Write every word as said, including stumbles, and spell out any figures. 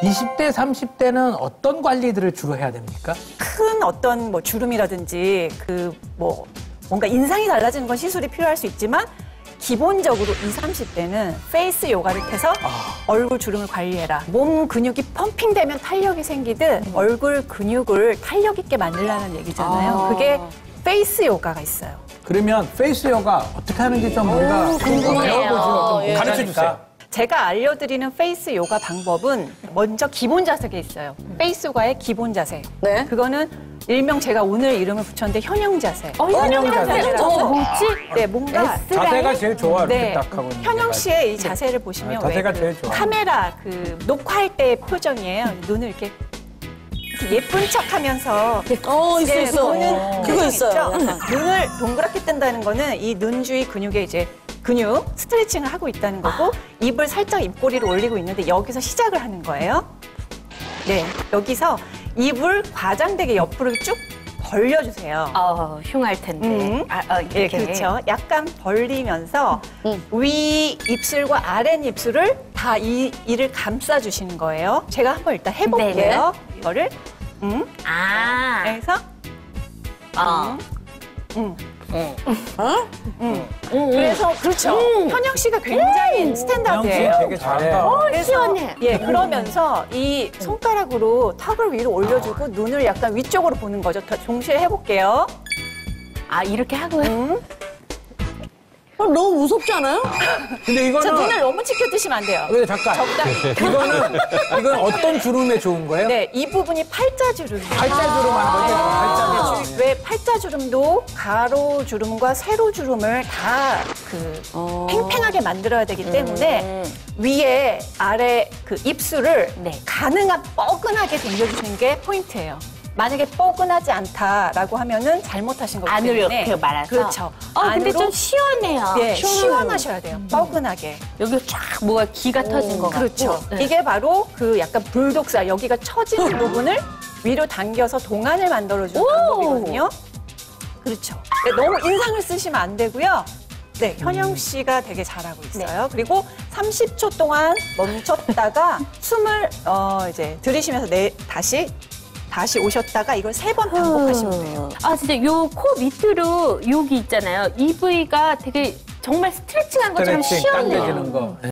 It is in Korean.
이십 대, 삼십 대는 어떤 관리들을 주로 해야 됩니까? 큰 어떤 뭐 주름이라든지 그 뭐 뭔가 인상이 달라지는 건 시술이 필요할 수 있지만 기본적으로 이십, 삼십 대는 페이스 요가를 해서 아. 얼굴 주름을 관리해라. 몸 근육이 펌핑되면 탄력이 생기듯 얼굴 근육을 탄력 있게 만들라는 얘기잖아요. 아. 그게 페이스 요가가 있어요. 그러면 페이스 요가 어떻게 하는지 좀 우리가 오, 궁금해요. 배워보죠. 예. 가르쳐 주세요. 제가 알려드리는 페이스 요가 방법은 먼저 기본 자세가 있어요. 페이스 요가의 기본 자세. 네. 그거는 일명 제가 오늘 이름을 붙였는데 현영 자세. 어, 현영 자세. 자세라고. 어, 뭐지? 네, 뭔가 자세가 제일 좋아, 이렇게 네, 딱 하고. 있는 현영 게. 씨의 이 자세를 보시면 네, 자세가 왜 그 제일 좋아. 카메라 그 녹화할 때 표정이에요. 눈을 이렇게, 이렇게 예쁜 척하면서 어, 있어, 네, 있어. 보는 어. 표정 그거 있어요. 있죠? 눈을 동그랗게 뜬다는 거는 이 눈 주위 근육에 이제 근육 스트레칭을 하고 있다는 거고 입을 살짝 입꼬리를 올리고 있는데 여기서 시작을 하는 거예요. 네, 여기서 입을 과장되게 옆으로 쭉 벌려주세요. 어, 흉할 텐데. 음. 아, 어, 예, 이렇게. 그렇죠. 약간 벌리면서 음. 위 입술과 아랫 입술을 다 이 이를 감싸 주시는 거예요. 제가 한번 일단 해볼게요. 이거를 음, 아. 그래서 어. 음, 응. 음. 그래서 그렇죠. 현영 씨가 굉장히 현영 씨 스탠다드예요. 되게 잘해. 그래서 시원해. 예, 그러면서 이 손가락으로 턱을 위로 올려주고 눈을 약간 위쪽으로 보는 거죠. 더 동시에 해볼게요. 아, 이렇게 하고. 음. 어, 너무 무섭지 않아요? 근데 자, 이거는 눈을 너무 치켜뜨시면 안 돼요. 근데 잠깐. 적당히. 이거는 이건 어떤 주름에 좋은 거예요? 네, 이 부분이 팔자주름이에요. 팔자주름 하는 거죠? 팔자주름. 왜 팔자주름도 가로주름과 세로주름을 다 그 어. 팽팽하게 만들어야 되기 때문에 위에 아래 그 입술을 네. 가능한 뻐근하게 당겨주시는 게 포인트예요. 만약에 뻐근하지 않다라고 하면은 잘못하신 거기 안으로 때문에 이렇게 말아서. 그렇죠. 어, 근데 안으로 좀 시원해요. 예, 시원해요. 시원하셔야 돼요. 뻐근하게. 여기 쫙 뭐가 기가 터진 것 같고. 그렇죠. 네. 이게 바로 그 약간 불독살, 여기가 처지는 부분을 위로 당겨서 동안을 만들어주는 오! 방법이거든요. 그렇죠. 네, 너무 인상을 쓰시면 안 되고요. 네, 현영 씨가 되게 잘하고 있어요. 그리고 삼십 초 동안 멈췄다가 숨을 어, 이제 들이쉬면서 내, 다시 다시 오셨다가 이걸 세 번 반복하시면 돼요. 아, 진짜 요 코 밑으로 여기 있잖아요. 이 부위가 되게 정말 스트레칭한 것처럼 스트레칭 시원해요. 당겨지는 거.